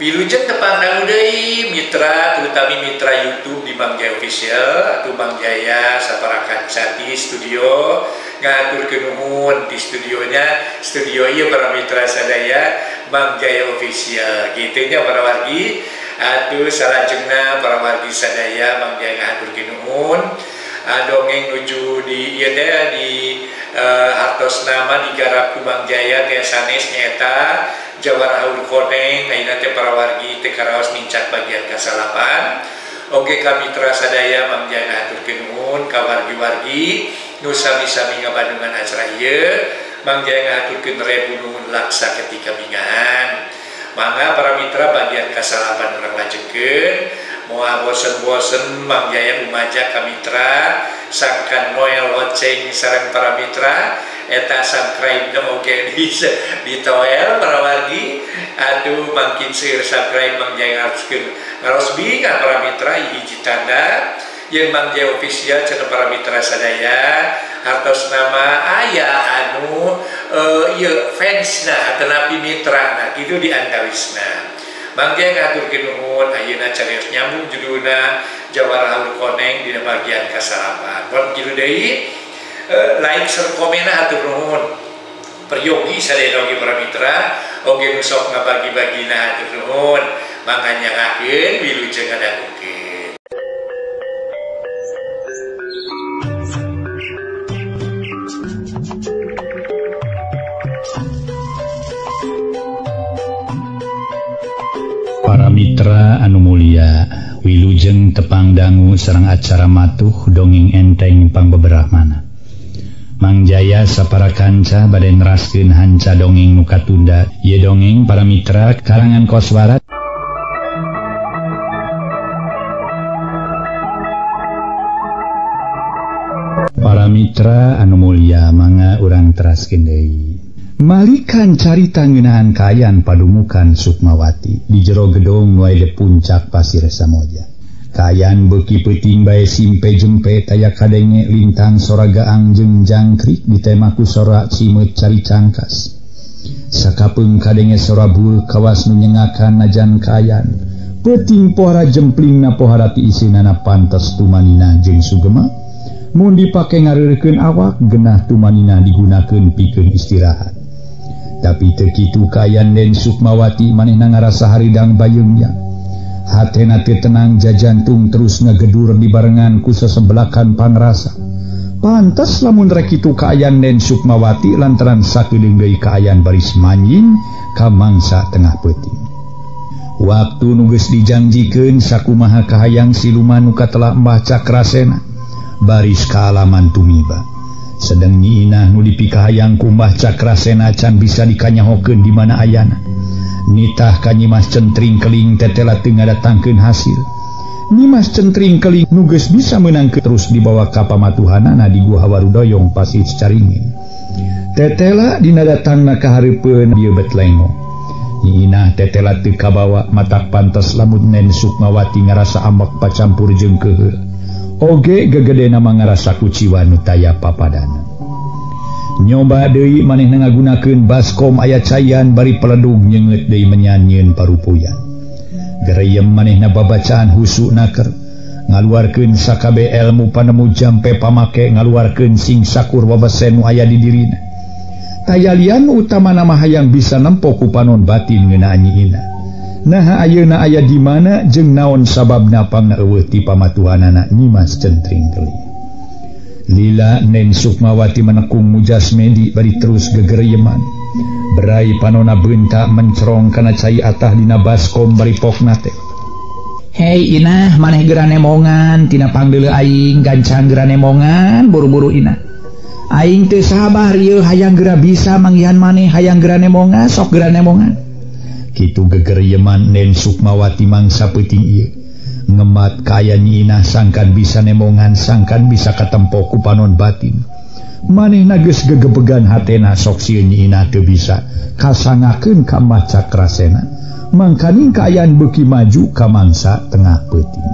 Wilujeng tepandang deui mitra, terutama mitra YouTube di Mang Jaya Official atau Mang Jaya saparakan di studio ngaturkeun nuhun di studionya, studio ieu para mitra sadaya Mang Jaya Official kitu nya para wargi. Atuh salajengna para wargi sadaya Mang Jaya ngaturkeun nuhun dongeng nuju di ieu teh di hartosna mah digarap ku Mang Jaya teh sanes nyaeta Jawara Haur Koneng ayeuna teh para wargi teh karaos mincak bagian kasalapan. Oge ka mitra sadaya Mang Jaya ngaturkeun nuhun ka wargi-wargi nu sami-sami ngabadungan acara ieu. Mang Jaya ngaturkeun rebu nuhun laksa ketika bingahan. Mangga para mitra bagian kasalapan urang lajengkeun moal bosen-bosen Mang Jaya umaja ka mitra sangkan Noel Loceng sareng para mitra eta subscribe oge di toel para wargi. Aduh makin seueur subscribe Mang Jaya ngarosbi ka para mitra hiji tanda yang Mang Jaya Official cenah para mitra sadaya hartos nama aya anu ieu fansna tetapi mitrana kitu diandawisna. Mang Jaya ngaturkeun nuhun ayeuna carios nyambung judulna Jawara Haur Koneng dina bagian kasalapan. Mun kitu deui like serta komen hatur nuhun. Peryogi sadaya oge para mitra oge nu sok ngabagi-bagina hatur nuhun. Mangga nyangakeun wilujeng ngadangukeun. Para mitra anu mulia, wilujeng tepang dangu sareng acara matuh dongeng enteng pangbeberahmana. Mang Jaya sapara kanca bade neraskeun hanca dongeng nu katunda. Ieu dongeng para mitra karangan Koswara. Para mitra anu mulia, mangga urang teraskeun deui. Malikan carita ngeunaan kayan padumukan Sukmawati di jero gedung nu aya di puncak Pasir Samoja. Kayan beuki peuting bae simpe jempe taya kadenge lintang soraga angjeng jangkrik ditemaku sora cimeut cari cangkas. Sakapeung kadenge sora bul kawas nu nyengakan najan kayan. Peuting pohara jemplingna pohara ti isinana pantes tumanina jeung sugema. Mun dipake ngareureukeun awak genah tumanina digunakeun pikeun istirahat. Tapi teu kitu kayan Den Sukmawati manehna ngarasa haridang bayeungnya. Hatena teu tenang jajantung terus ngagedur dibarengan ku sesebelakan pangrasa. Pantes lamun rek kitu kayan Den Sukmawati lantaran sakedeung deui kayan baris manjing ka mangsa tengah peuting. Waktu nu geus dijanjikeun sakumaha kahayang siluman nu katelah Mbah Cakrasena baris ka alaman tumiba. Sedeng Nyi Inah nu dipikahayang ku Mbah Cakrasena can bisa dikanyahokeun di mana ayana. Nitah ka Nyi Mas Centring Keling tetela teu ngadatangkeun hasil. Nyi Mas Centring Keling nu geus bisa meunangkeun terus dibawa ka pamatuhanana di Gua Hawarudoyong Pasir Caringin. Tetela dina datangna ka hareupeun dieu Betlengo. Nyi Inah tetela teu kabawa matak pantes lamun Nen Sukmawati ngarasa ambek pacampur jeung keuheur. Oge gegedena mangarasa kuciwa nu taya papadana. Nyoba deui manehna ngagunakeun baskom aya cayan bari peledug nyeungeut deui menyanyieun parupuyan. Gereyem manehna babacaan husu naker ngaluarkeun sakabe ilmu panemu jampe pamake ngaluarkeun sing sakur wabesen nu aya di dirina. Tayalian utamana mah hayang bisa nempo ku panon batin ngeunaan Nyi Inah. Nah ayeuna aya di mana jeung naon sababna pangna eueuh ti pamatuhanana Nyi Mas Centring Keling. Lila Nen Sukmawati menekung mujasmedi bari terus gegereyeman. Berai panona beunta mencrong kana cai atah dina baskom bari pokna teh. Hei Inah, maneh geura nemongan tina pangdeuleu aing gancang geura nemongan buru-buru Inah. Aing teu sabar ieu hayang geura bisa manggihan maneh hayang geura nemongan sok geura nemongan. Kitu gegeryeman Nen Sukmawati mangsa peuting ieu. Ngemat kaya Nyi Inah sangkan bisa nemongan sangkan bisa katempo ku panon batin. Manehna geus gegebegan hatena sok sieun Nyi Inah teu bisa kasangakeun ka Mbah Cakrasena. Mangkaning kaayaan beuki maju ka mangsa tengah peuting.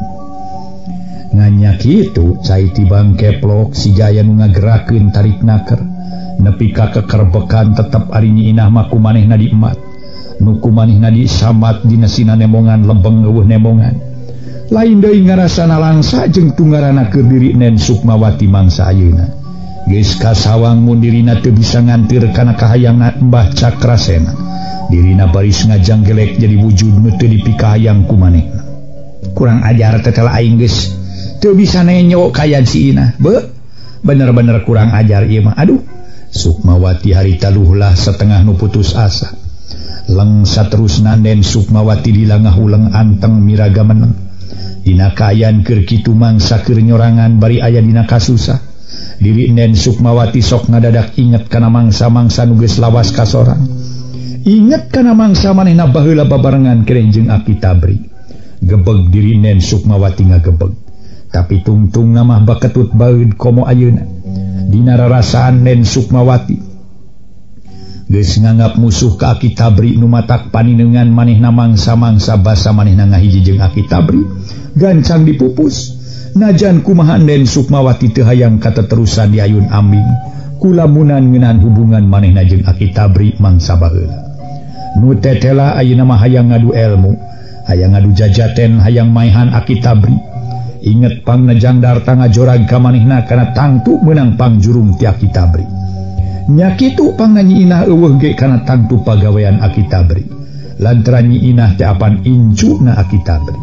Nganya kitu cai tibang keplok si Jaya nu ngagerakeun tarik naker. Nepi ka kekerbekan tetep ari Nyi Inah mah kumanehna diemat. nuku maneh nadi samat dina sina nemongan lempeng eueuh nemongan lain deui ngarasana langsa jeung tunggarana keur diri Nen Sukmawati mangsa ayeuna geus kasawang mun dirina teu bisa ngantir kana kahayangna Mbah Cakrasena dirina baris ngajanggelek jadi wujud nu teu dipikahayang ku manehna kurang ajar tetela aing geus teu bisa nenyo kayan si Inah bener-bener kurang ajar ieu mah aduh Sukmawati harita luhlah setengah nu putus asa leng saterusna Nen Sukmawati dilangah uleng anteng miraga meneng dina kayan keur kitu mangsa keur nyorangan bari aya dina kasusah diri Nen Sukmawati sok ngadadak inget kana mangsa-mangsa nu geus lawas kasorang inget kana mangsa manehna baheula babarengan keneh jeung Aki Tabri gebeg diri Nen Sukmawati ngagebeg tapi tungtung mah baketut baeud komo ayeuna dina rarasaan Nen Sukmawati geus nganggap musuh ka Aki Tabri nu matak paninengan manehna mangsa-mangsa basa manehna ngahiji jeung Aki Tabri gancang dipupus najan kumaha Nen Sukmawati teu hayang kateterusan di ayun ambing kulamunan ngeunaan hubungan manehna jeung Aki Tabri mangsa baheula nu tetela ayeuna mah hayang ngadu ilmu hayang ngadu jajaten hayang maehan Aki Tabri inget pangna jangdar ngajorag ka manehna kana tangtu meunang pangjurung ti Aki Tabri nya kitu pangna Nyi Inah eueuh ge kana tangtu pagawean Aki Tabri lantaran Nyi Inah teh apan incuna Aki Tabri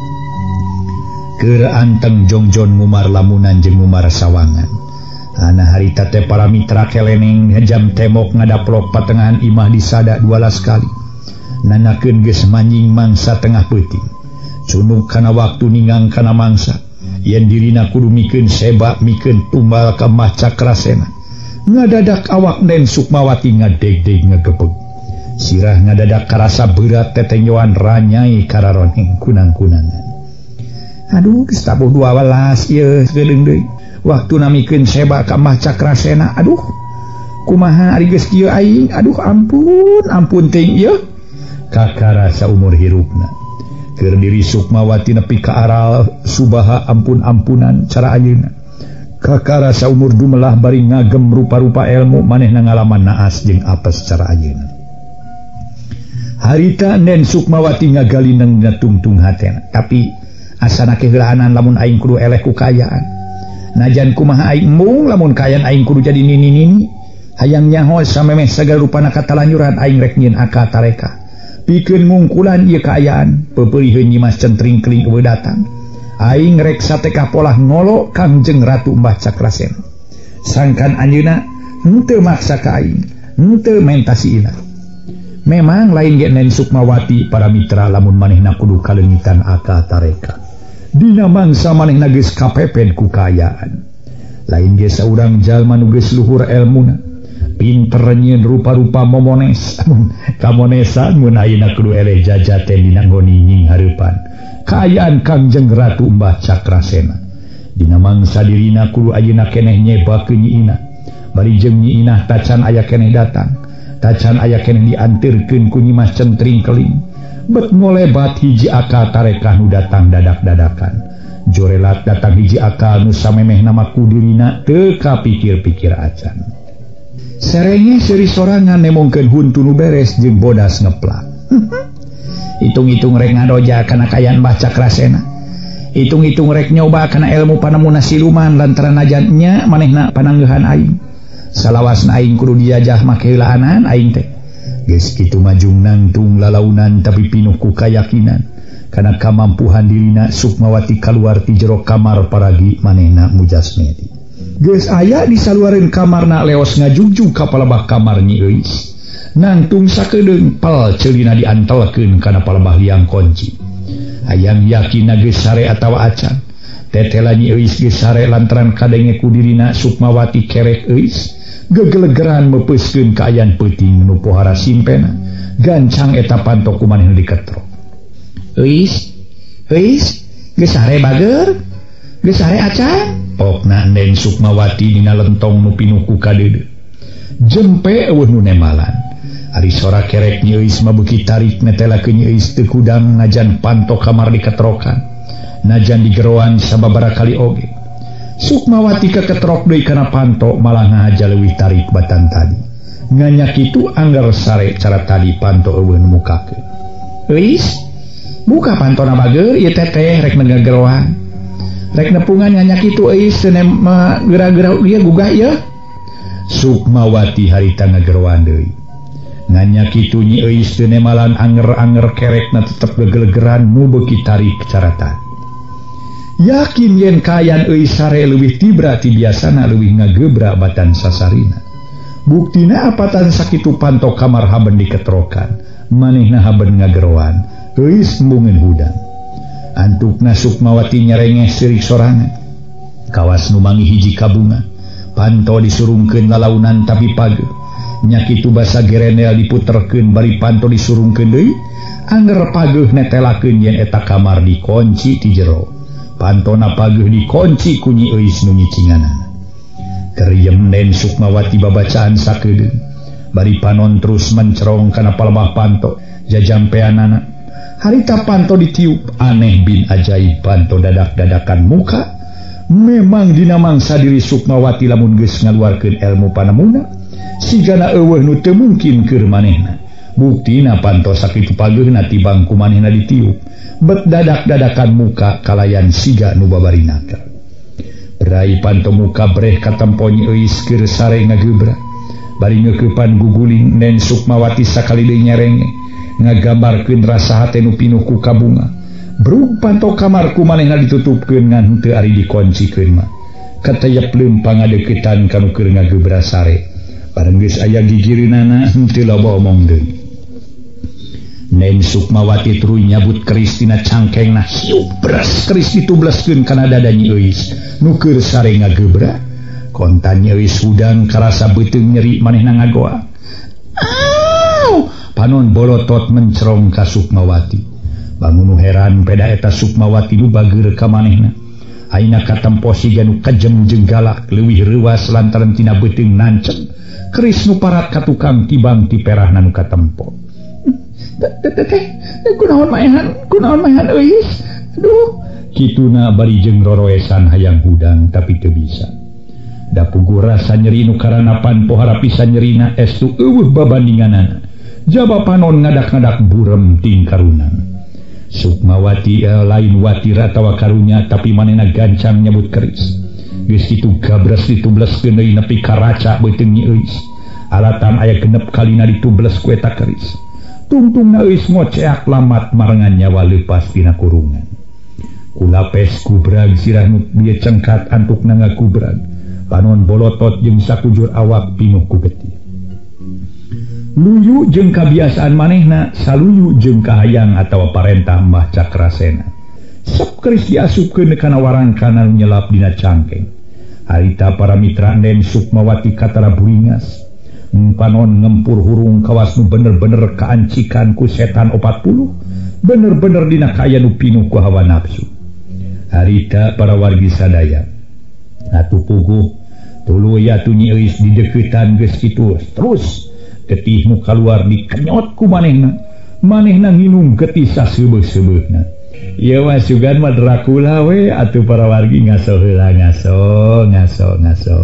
keur anteng jongjon ngumar lamunan jeung ngumar sawangan ana harita teh para mitra keleneng jam temok ngadaplok patengahan imah disada 12 kali nanakeun geus manjing mangsa tengah peuting cunug kana waktu ninggang kana mangsa yen dirina kudu mikeun sebak mikeun tumbal ka Mbah Cakrasena ngadadak awak Nen Sukmawati ngadeg-deg ngagebeg sirah ngadadak karasa berat tetenyoan ranyai kararoneng kunang-kunangan aduh geus tabuh 12 ieu geudeung deui waktu namikeun sebak ka Mbah Cakrasena aduh kumaha ari geus kieu aing aduh ampun teuing ieu kakara saumur hirupna keur diri Sukmawati nepi ka aral subaha ampun-ampunan cara ayeuna kakara saumur dumelah bari ngagem rupa-rupa ilmu manehna ngalaman naas jeung apes cara ayeuna harita Nen Sukmawati ngagalineng dina tungtung hatena tapi asana keheulaanan lamun aing kudu eleh ku kayaan najan kumaha aing mung lamun kayaan aing kudu jadi nini-nini hayang nyaho samemeh sagala rupana katalanjuran aing rek nyieun aka tareka pikeun ngungkulan ieu kaayaan peupeuriheun Nyi Mas centring keling eueuh datang aing rek satekah polah ngolo Kangjeng Ratu Mbah Cakrasena sangkan anjeunna henteu maksa ka aing henteu mentasi Inah memang lain ge Nen Sukmawati para mitra lamun manehna kudu kalengitan aka tareka dina mangsa manehna geus kapepet ku kaayaan lain ge saurang jalma nu geus luhur elmuna pinter nyieun rupa-rupa momones kamonesan mun ayeuna kudu eleh jajaten dina nggoni nying hareupan kaayaan Kangjeng Ratu Mbah Cakrasena dina mangsa dirina kudu ayeuna keneh nyebakeun Nyi Inah bari jeung Nyi Inah tacan aya keneh datang tacan aya keneh diantirkeun ku Nyi Mas centring keling bet ngolebat hiji aka tareka nu datang dadak-dadakan jorelat datang hiji aka nu samemeh nama kudirina teu kapikir-pikir acan serenge seuri sorangan nemongkeun huntu nu beres jeung bodas ngeplak hitung-hitung rek ngadoja kana kayaan Mbah Cakrasena hitung-hitung rek nyoba kana ilmu panemuna siluman lantaran najannya manehna panangeuhan aing salawasna aing kudu diajah make heulaanan aing teh geus kitu majung nangtung lalaunan tapi pinuh ku kayakinan kana kamampuhan dirina Sukmawati kaluar ti jero kamar paragi manehna mujasmedi geus aya di saluareun kamarna leos ngajugjug ka palebah kamar Nyi Euis nangtung sakedeung pel ceulina diantelkeun kana palebah liang kunci hayang yakin geus sare atawa acan tetela Nyi Euis geus sare lantaran kadenge ku dirina Sukmawati kerek Euis gegelegeran mepeuskeun kaayaan peuting nu pohara simpena gancang eta pantok ku manehna diketrok Euis geus sare bager geus sare acan pokna Nen Sukmawati dina lentong nu pinuh ku kadeudeut jempe eueuh nu nemalan ari sora kerek Nyi Euis mah beuki tarik netelakeun Nyi Euis teu kudang najan pantok kamar diketrokan najan digeroan sababaraha kali oge Sukmawati keketrok deui kana panto malah ngahaja leuwih tarik batan tadi nganyak itu anggar sare cara tadi panto eueun mukakeun. Euis buka pantona bager ieu teteh rek ngegerohan rek nepungan nganyak itu euis teu geura-geura ieu gugah ieu. Sukmawati harita ngagerohan deui. Nganyak itu nyi euis teu nemalan anger-anger kerekna tetep gegelegeran nu beuki tarik caratan. Yakin yen kayan euis sare leuwih tibra ti biasana leuwih ngagebra batan sasarina. Buktina apatan sakitu panto kamar haben diketrokan, manehna haben ngageroan, euis embungeun hudang. Antukna Sukmawati nyarengeh sirik sorangan. Kawas nu mangi hiji kabunga, panto disurungkeun lalaunan tapi page. Nyakitu basa gerenel diputerkeun bari panto disurungkeun deui, anger pageuh netelakeun yen eta kamar dikunci ti jero. Pantona pageuh dikunci ku nyi euis nu nyicinganana. Keriem Den Sukmawati babacaan sakedeung bari panon terus mencerong kana palebah panto jajampeanana. Harita panto ditiup aneh bin ajaib panto dadak-dadakan muka. Memang dina mangsa diri Sukmawati lamun geus ngaluarkeun ilmu panamuna sigana eueuh nu teu mungkin keur manehna. Buktina panto sakitu pageuna tibang ku manehna ditiup bet dadak-dadakan muka kalayan siga nu babarinaker. Rai panto muka breh katempo nyi euis keur sare ngagebra bari ngeukepan guguling Den Sukmawati sakali deui nyerenge ngagambarkeun rasa hate nu pinuh ku kabunga. Brug panto kamar ku manehna ditutupkeun ngan teu ari dikoncikeun mah katayep leumpang ngadeukeutan kanu keur ngagebra sare bareng geus aya gigireunana henteu loba omong deui. Den Sukmawati tuluy nyabut keris tina cangkengna hiup beras keris ditubleskeun kana dada nyi euis nu keur sare ngagebra. Kontan nyi euis hudang karasa beuteung nyeri manehna ngagoa. Aw! Panon bolotot mencerong ka Sukmawati. Bangun heran peda eta Sukmawati nu bageur ka manehna. Ayeuna katempo siga nu kajem jeung galak leuwih reuwas lantaran tina beuteung nancep keris nu parat ka tukang tibang ti perahna nu katempo. Kunaon maehan euis. Aduh, kituna bari jeung roroesan hayang hudang tapi teu bisa. Da puguh rasa nyeri nu karanapan pohara pisan nyerina estu eueuh babandinganana. Jaba panon ngadak-ngadak burem ting karunan. Sukmawati lain watira tawa karunya tapi manehna gancang nyebut keris. Geus kitu gabres ditubleskeun deui nepi ka raca beuteung nyi euis. Alatan aya genep kalina ditubles ku eta keris. Tungtungna euis ngoceak lamat marengan nyawa leupas tina kurungan. Kulapes kubrag sirah nu bieu cengkat antukna ngakubrag. Panon bolotot jeung sakujur awak pinuh ku getih. Luyu jeung kabiasaan manehna saluyu jeung kahayang atawa parentah Mbah Cakrasena. Sok keris diasupkeun kana warangkana nu nyelap dina cangkeng. Harita para mitra Den Sukmawati katara buringas. Panon ngempur hurung kawas nu bener-bener kaancikan ku setan 40 bener-bener dina kaya nu pinuh ku hawa nafsu. Harita para wargi sadaya atuh puguh tuluy atuh nyi euis didekeutan geus kitu terus getih nu kaluar dikenyot ku manehna nginum getih saseubeuk-seubeukna. Ieu mah sugan mah Dracula we atuh para wargi ngaso heula ngaso.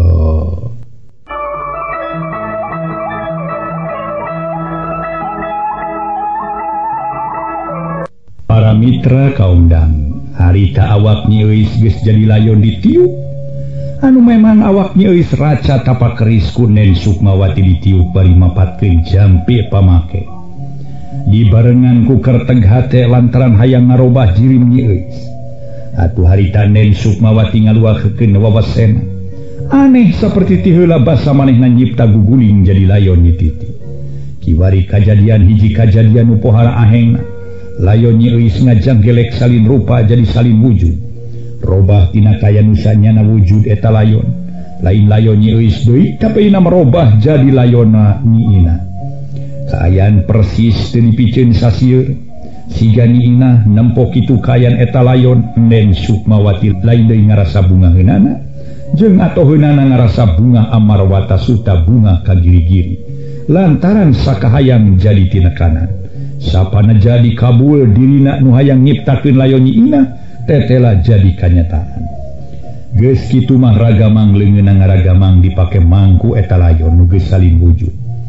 Para mitra kaundang, harita awak nyi euis geus jadi layon ditiup. Anu memang awak nyi euis raca tapak keris ku Den Sukmawati ditiup bari mapatkeun jampi pamake. Dibarengan ku kerteg hate lantaran hayang ngarobah jirim nyi euis. Atuh harita Den Sukmawati ngaluakeun wawasena. Aneh saperti ti heula basa manehna nyipta guguling jadi layon nyi titi. Kiwari kajadian hiji kajadian nu pohara ahengna. Layon nyi euis ngajang gelek salin rupa jadi salin wujud. Robah tina kaya nusanyana wujud eta layon. Lain layon nyi euis deui tapi ina merobah jadi layonna nyi ina. Kaayaan persis teu dipikeun sasieur. Siga nyi ina nempo kitu kaayaan eta layon Den Sukmawati lain deui ngarasa bunga heunana jeung atoheunana ngarasa bunga amarwata suta bunga kagiri-giri. Lantaran sakahayang jadi tina kanan. Sapana jadi kabul dirina nu hayang nyiptakeun layon nyi ina tetela jadi kanyataan. Geus kitu mah ragamang leungeunna ngaragamang dipake mangku eta layon nu geus salin wujud.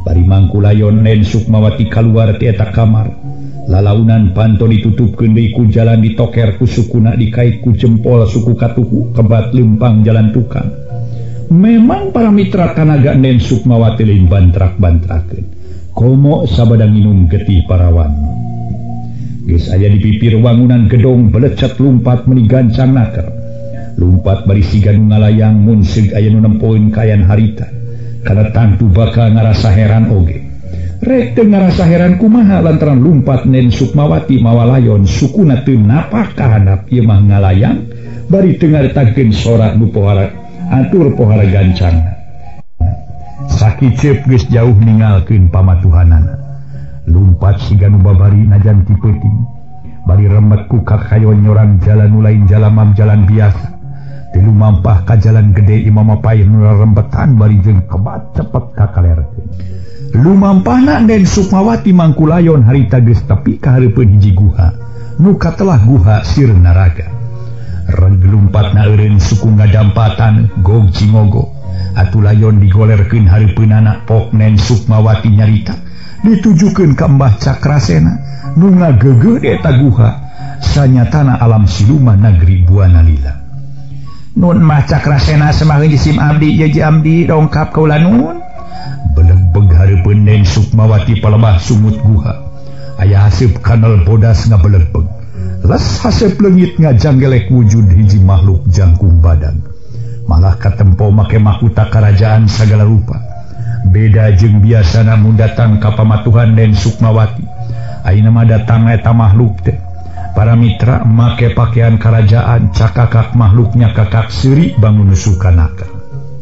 Bari mangkulayon Nen Sukmawati keluar ti eta kamar. Lalaunan panto ditutupkeun deui ku jalan ditoker ku sukuna dikait ku jempol suku katuhu kebat lempang jalan tukang. Memang para mitra kanaga Nen Sukmawati lain bantrak-bantrakeun. Komo sabada nginum getih parawan. Geus aya di pipir wangunan gedong belecet lumpat meuni gancang naker. Lumpat bari siga nu ngalayang mun seug aya nu nempoeun kayan harita. Kana tangtu bakal ngarasa heran oge. Rek teu ngarasa heran kumaha lantaran lumpat Nen Sukmawati mawa layon sukuna teu napah kahandap ieu mah ngalayang bari teu ngaretakeun sora nu pohara atur pohara gancangna. Sakicep geus jauh ninggalkeun pamatuhanana. Lumpat siga nu babari najan ti peuting bari remet ku kakayon nyorang jalan nu lain jalan jalan biasa. Teu lumampah ka jalan gede imam paih nu rembetan bari jeung kebat cepet kakalerkeun. Lumampahna Nen Sukmawati mangkulayon harita geus tepi ka hareupeun hiji guha nu katelah guha Sir Naraga. Reg lumpatna eureun suku ngadampatan gog cingogo atuh layon digolerkeun hareupeunana pok Nen Sukmawati nyarita ditujukeun ka Mbah Cakrasena nu ngageugeuh di eta guha sanyatana alam siluman nagri Buana Lila. Nun Mbah Cakrasena semaheun jisim abdi jaji abdi dongkap kaula nun. Beleg-beg hareupeun Nen Sukmawati palebah sumut guha. Aya haseup kanal bodas ngabeleg-beg. Les haseup leungit ngajanggelek wujud hiji makhluk jangkung badan. Malah katempo make mahkota karajaan sagala rupa. Beda jeung biasana mun datang ka pamatuhan Nen Sukmawati. Ayeuna mah datang eta makhluk teh. Para mitra make pakaian karajaan cakakak makhluknya kakak seuri bangun nusukanaka.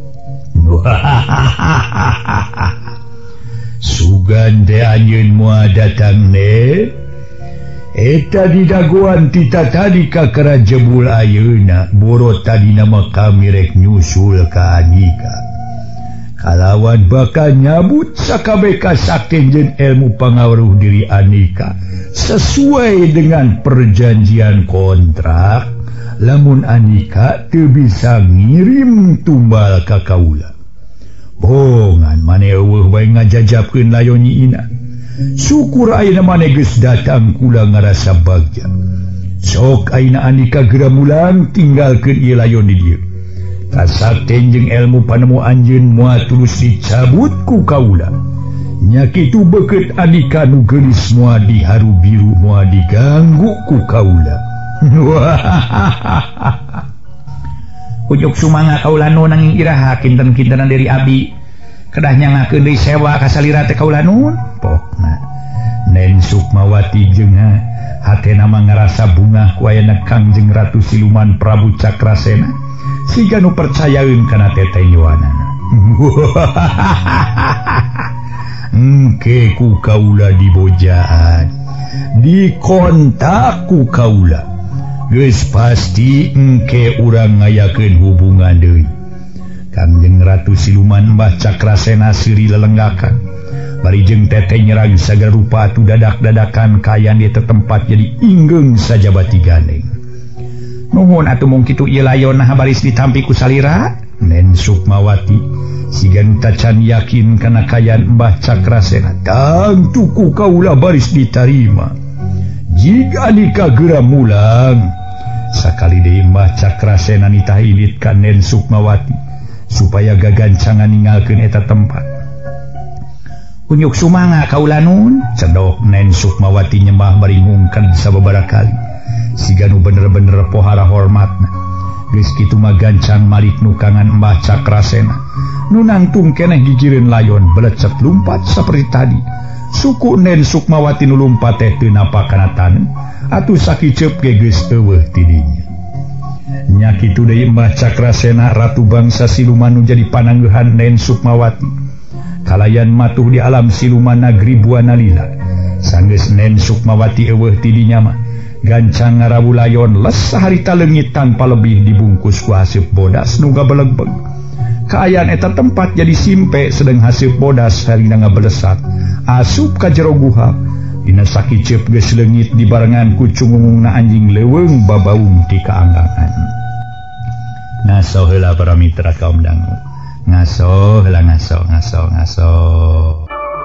Sugan teh anjeun moal datang ne eta didaguan tita tadi ka kerajebul ayeuna boro tadina mah kami rek nyusul ka Anika kalawan bakal nyabut sakabeh kasakenjeun ilmu pangawruh diri Anika sesuai dengan perjanjian kontrak lamun Anika teu bisa ngirim tumbal ka kaula. Bongan mane eueuh bae ngajajabkeun layon nyiina. Syukur ayeuna mane geus datang kula ngarasa bagja. Sok ayeuna Anika geura mulang tinggalkeun ieu layon di dieu. Kasakten jeung ilmu panemu anjeun moal tulus dicabut ku kaula. Nya kitu beukeut Anika nu geulis moal diharu biru moal diganggu ku kaula. Ujug sumanga kaula nu nanging iraha kinten-kintenan dari abi kedah nyangakeun deui sewa ka salira teh kaula nun pokna Nen Sukmawati jeung hatena mah ngarasa bungah ku ayana Kangjeng Ratu Siluman Prabu Cakrasena siga nu percayaeun kana teteh nyoanana. Engke ku kaula dibojaan dikontak ku kaula geus pasti engke urang ngayakeun hubungan deui. Kangjeng Ratu Siluman Mbah Cakrasena seuri lelenggakan bari jeung teteh nyerang sagala rupa atuh dadak-dadakan kayan di tempat jadi inggeung saja bati gandeng. Nuhun atuh mung kitu ieu layon nah baris ditampi ku salira. Nen Sukmawati siga nu tacan yakin kana kayan Mbah Cakrasena tangtu ku kaula baris ditarima. Jika Anika geura mulang sakali deui Mbah Cakrasena nitah ilit ka Nen Sukmawati supaya gagancangan ninggalkeun eta tempat. Unyuk sumanga kaula nun cedok Nen Sukmawati nyembah bari ngungken sababaraha kali siga nu bener-bener pohara hormatna. Geus kitu mah gancang malik nukangan Mbah Cakrasena nu nangtung keneh gigireun layon belecet lumpat saperti tadi. Suku Nen Sukmawati nu lumpat teh teu napa kana taneuh atuh sakicep ge geus eueuh ti dinya. Nya kitu deui Mbah Cakrasena ratu bangsa siluman nu jadi panangeuhan Nen Sukmawati kalayan matuh di alam siluman nagri Buana Lila. Sanggeus Nen Sukmawati eueuh ti dinya mah gancang ngarawu layon les saharita leungit tanpa lebih dibungkus ku haseup bodas nu gabeleg-beg. Kaayaan eta tempat jadi simpe sedeng haseup bodas harina ngabelesat asup ka jero guha. Dina sakicep geus leungit dibarengan ku cungungna anjing leuweung babaung ti kaanggangan. Ngaso heula para mitra kaum dangu. Ngaso heula ngaso.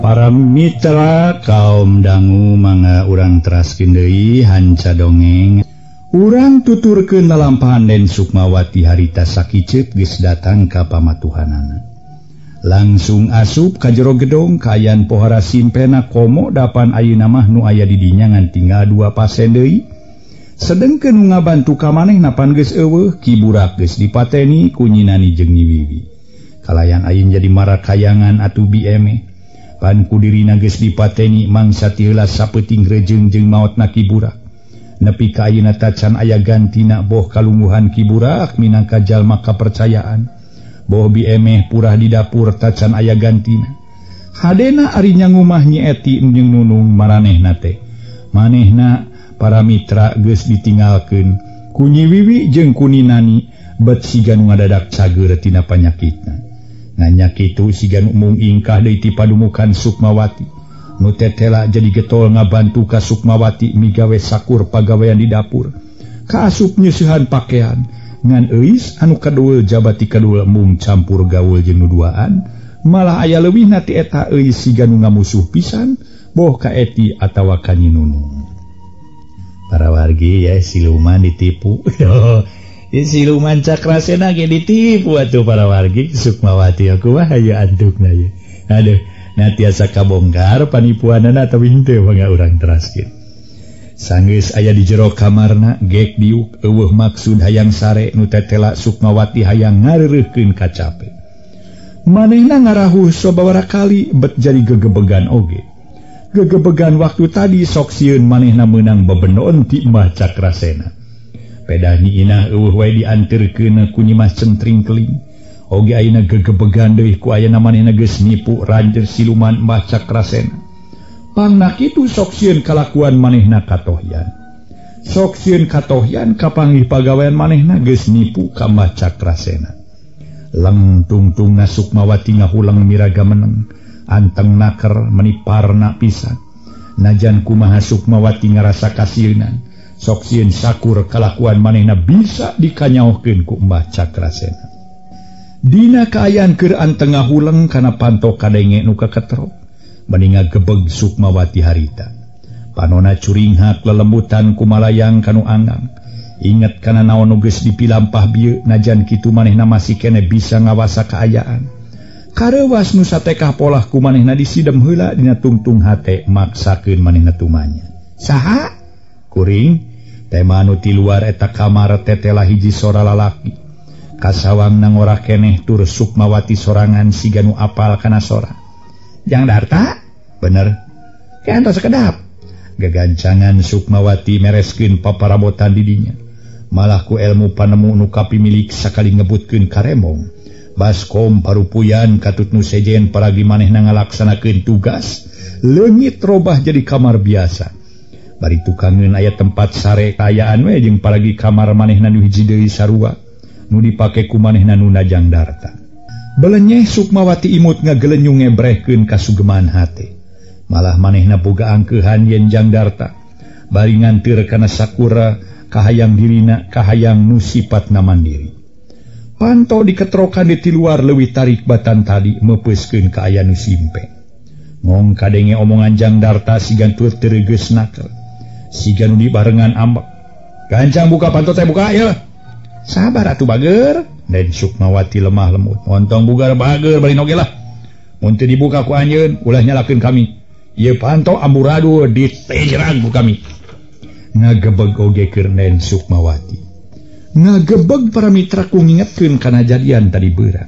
Para mitra kaum dangu mangga urang teraskeun deui hanca dongeng. Urang tuturkeun lalampahan Den Sukmawati harita sakiceuk geus datang ka pamatuhanana. Langsung asup ka jero gedong kaayaan pohara simpena komo dapan ayeuna mah nu aya di dinya ngan tinggal 2 pasen deui. Sedengkeun nu ngabantu ka manehna pan geus eueuh Ki Burak geus dipateni ku Nyinani jeung Nyi Wiwi. Kalayan ayeuna jadi marakayangan atuh bieme. Pan kudirina geus dipateni mangsa ti heula sapeuting rejeung jeung maotna Ki Burak. Nepi ka ayeuna tacan aya gantina boh kalungguhan Ki Burak minangka jalma kapercayaan. Boh biemeh purah di dapur tacan aya gantina. Hadena ari nyangumah Nyi Eti jeung Nunung maranehna teh. Manehna para mitra geus ditinggalkeun ku Nyi Wiwi jeung ku Ninani bet siga nu ngadadak cager tina panyakitna. Nanya kitu siga nu mung ingkah deui ti padumukan Sukmawati. Nu tetela jadi getol ngabantu ka Sukmawati migawe sakur pagawean di dapur. Kaasup nyeusehan pakean ngan euis anu kadueul jabati kadueul mung campur gaul jeung nuduaan. Malah aya leuwihna ti eta euis siga nu ngamusuh pisan boh ka Eti atawa ka Nyi Nunung. Para wargi ya siluman ditipu. Siluman Cakrasena ge ditipu atuh para wargi. Sukmawati aku mah hayu antukna ye. Aduh, na tiasa kabongkar panipuanana tapi henteu mangga urang teraskeun. Sanggeus aya di jero kamarna gek diuk eueuh maksud hayang sare nu tetela Sukmawati hayang ngareureuhkeun ka cape. Manehna ngarahuh sababaraha kali bet jadi gegebegan oge. Gegebegan waktu tadi sok sieun manehna meunang bebenon ti Mbah Cakrasena. Pedah Nyi Inah eueuh wae dianterkeun ku Nyi Mas Centring Keling. Oge ayeuna gegebegan deui ku ayeuna manehna geus nipu ranjeur siluman Mbah Cakrasena. Pangna kitu sok sieun kalakuan manehna katohyan. Sok sieun katohyan kapanggih pagawean manehna geus nipu ka Mbah Cakrasena. Lengtung-tungna Sukmawati ngahulang miraga meneng, anteng naker meniparna pisan. Najan kumaha Sukmawati ngarasa kasieunan. Sok sieun sakur kalakuan manehna bisa dikanyaohkeun ku Mbah Cakrasena. Dina kaayaan keur anteng ngahuleng kana panto kadenge nu kaketrok, mani ngagebeg Sukmawati harita. Panona curing hak lelembutan ku malayang kanu anggang. Inget kana naon nu geus dipilampah bieu najan kitu manehna masih kene bisa ngawasa kaayaan. Kareuwas nu satekah polah ku manehna disidem heula dina tungtung hate maksakeun manehna tumanya. Saha? Kuring, tema anu ti luar eta kamar tetela hiji sora lalaki. Kasawang nang ora keneh tur Sukmawati sorangan siga nu apal kana sora. Jang Darta? Bener. Keantos sekedap. Gagancangan Sukmawati mereskeun paparabotan di dinya. Malah ku ilmu panemu nu kapimilik sakali ngebutkeun karemong. Baskom parupuyan katut nu sejen paragi manehna ngalaksanakeun tugas. Leungit robah jadi kamar biasa. Bari tukangeun aya tempat sare kaayaan we jeung paragi kamar manehna nu hiji deui sarua nu dipake ku manehna nu Jang Darta. Belenyeh Sukmawati imut ngagelenyung ngebrehkeun kasugeman hate. Malah manehna boga angkeuhan yen Jang Darta bari nganteur kana sakura kahayang dirina kahayang nu sipatna mandiri. Panto diketrokan di luar leuwih tarik batan tadi meupeuskeun ka aya nu simpeng. Ngong kadenge omongan Jang Darta sigan tur teuregeus nakel. Siga nu dibarengan ambek. Gancang buka panto teh buka ya. Sabar atuh bager. Den Sukmawati lemah lembut. Montong bugar bager bari oge lah. Mun teu dibuka ku anjeun ulah nyalakeun kami. Ieu panto amburadul ditejrang ku kami. Ngagebeg oge keur Den Sukmawati. Ngagebeg para mitra ku ngingetkeun kana jadian tadi beurang.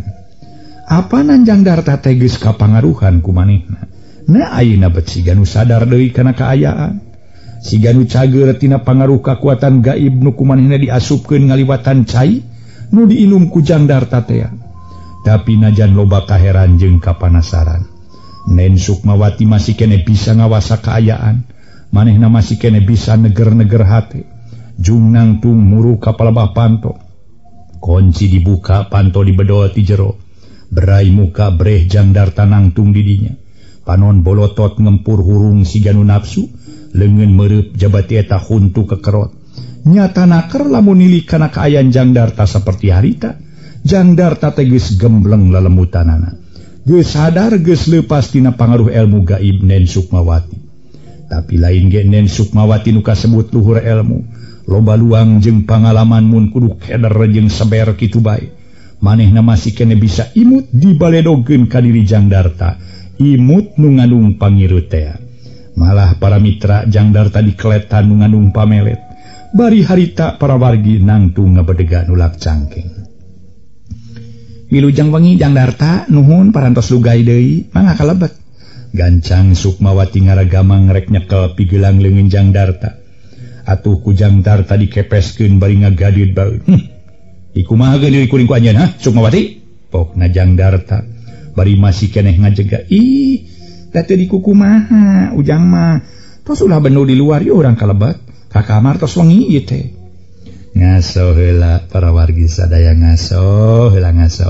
Apa Jang Darta teh geus kapangaruhan ku manehna. Na ayeuna bet siga nu sadar deui kana kaayaan. Siga nu cager tina pangaruh kakuatan gaib nu kumanehna diasupkeun ngaliwatan cai nu diinum ku Jang Darta teh. Tapi najan loba kaheran jeung kapanasaran. Den Sukmawati masih kene bisa ngawasa kaayaan. Manehna masih kene bisa neger-neger hate. Jung nangtung muru ka palebah panto. Kunci dibuka, panto dibedol ti jero. Berai muka breh Jang Darta nangtung di dinya. Panon bolotot ngempur hurung siga nu nafsu. Leungeun meureub jabati eta huntu kekerot. Nyata naker lamun nilih kana kaayaan Jang Darta saperti harita. Jang Darta teh geus gembleng lelembutanana. geus sadar geus leupas tina pangaruh ilmu gaib Nen Sukmawati. Tapi lain ge Nen Sukmawati nu kasebut luhur ilmu, loba luang jeung pangalaman mun kudu keder jeung saber kitu bae. Manehna masih kene bisa imut dibaledogeun ka diri Jangdarta, imut nu ngandung pangiru teh. Malah para mitra Jangdarta dikeletan nu ngandung pamelet. Bari harita para wargi nangtung ngabedega nulak cangkeng. Wilujeng wengi Jangdarta nuhun parantos lugay deui mangga kalebet. Gancang Sukmawati ngaragamang rek nyekel pigelang leungeun Jangdarta. Atuh ku Jangdarta dikepeskeun bari ngagadeut bae. Iku kumaha geus diri kuring ku anjeun ha Sukmawati? Pokna Jangdarta bari masih keneh ngajega. Ih, da teu dikukumaha ujang mah. Tos ulah benu di luar ieu urang kalebet. Ka kamar tos wengi ieu teh. Ngaso heula para wargi sadaya ngaso heula ngaso.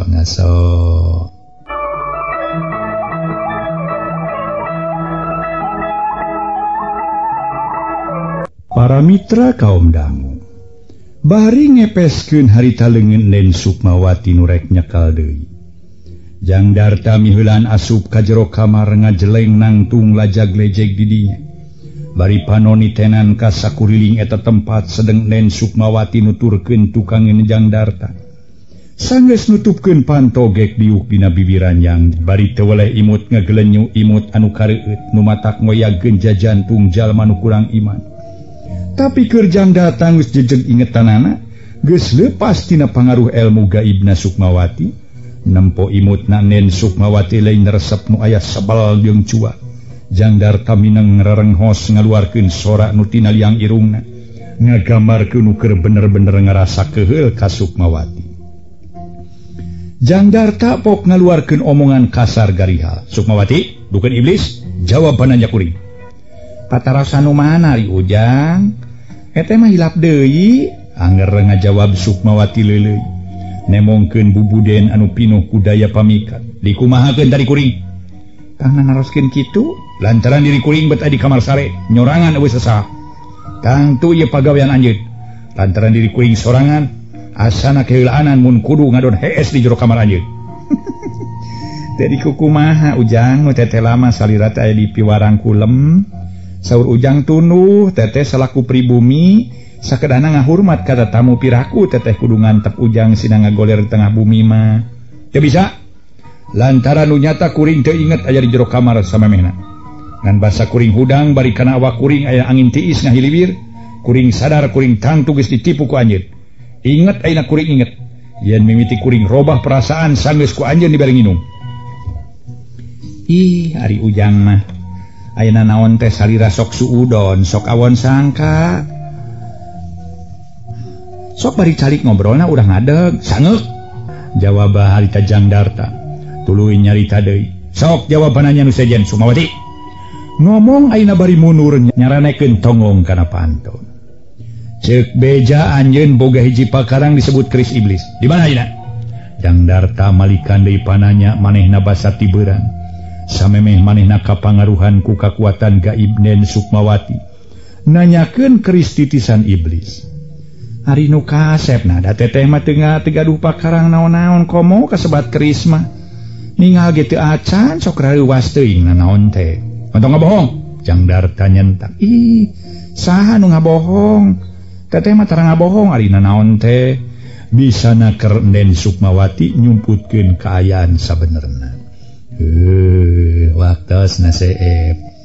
Para mitra kaum dangu bari ngepeskeun harita leungeun Nen Sukmawati nu rek nyekel deui. Jangdarta miheulan asup ka jero kamar ngajeleng nangtung lajag-lejeg di dinya. Bari panoni tenan ka sakuriling eta tempat sedeng Nen Sukmawati nuturkeun tukangeun Jangdarta. Sanggeus nutupkeun pantogek diuk dina bibiran yang bari teu weleh imut ngagelenyu imut anu kareueut nu matak ngoyageun jajantung jalma nu kurang iman. Tapi keur Jangdarta geus jejeg ingetanana geus leupas tina pangaruh ilmu gaibna Sukmawati, nempo imutna Nen Sukmawati lain resep nu aya sebel jeung cuak. Jangdarta mineng ngerenghos ngaluarkeun sora nu tina liang irungna ngagambarkeun nu keur bener-bener ngarasa keheul ka Sukmawati. Jangdarta pok ngaluarkeun omongan kasar garihal. Sukmawati, dukeun iblis, jawaban anja kuring. Patarasa nu mana ri Ujang? Eta mah hilap deui, anger ngajawab Sukmawati leuleuy. Nemongkeun bubuden anu pinuh ku daya pamikat. Dikumahakeun tadi kuring? Kang naroskeun kitu? Lantaran diri kuring bet di kamar sare nyorangan eueuh sasaha. Kang tu ieu pagawean anjeun. Lantaran diri kuring sorangan asana keheulaanan mun kudu ngadon hees di jero kamar anjeun. Jadi kukumaha Ujang nu teteh lama salira teh aya di piwarang kulem. Saur Ujang tunuh teteh salaku pribumi sakedana ngahurmat ka tatamu piraku teteh kudu ngantep Ujang sina ngagoler di tengah bumi mah. Teu bisa. Lantaran nu nyata kuring teu inget aya di jero kamar samemehna. Ngan basa kuring hudang bari kana awak kuring aya angin tiis ngahilibir, kuring sadar kuring tangtu geus ditipu ku anjeun. Inget ayeuna kuring inget, yen mimiti kuring robah perasaan sanggeus ku anjeun dibere nginum. Ih, ari Ujang mah ayeuna naon teh salira sok suudon, sok awon sangka. Sok bari calik ngobrolna urang ngadeg, sangeuk. Jawab harita Jangdarta. Tuluy nyarita deui. Sok jawabannya nu sejen Sukmawati. Ngomong ayeuna bari mundur nyaranekeun tongong kana pantun. Ceuk beja anjeun boga hiji pakarang disebut keris iblis. Di mana ayeuna? Jangdarta malikan deui pananya manehna basa tibeurang. Samemeh manehna kapangaruhan ku kakuatan gaib Nen Sukmawati. Nanyakeun keris titisan iblis. Ari nu kasepna da teteh mah teu gaduh pakarang naon-naon komo kasebat keris mah. Ningal ge teu acan sok reuwas teuing naon teh. Mantong ngabohong. Jangdarta nyentak. Ih, saha nu ngabohong? Teteh mah tara ngabohong ari naon teh. Bisana keur Nen Sukmawati nyumputkeun kaayaan sabenerna. Waktosna seep.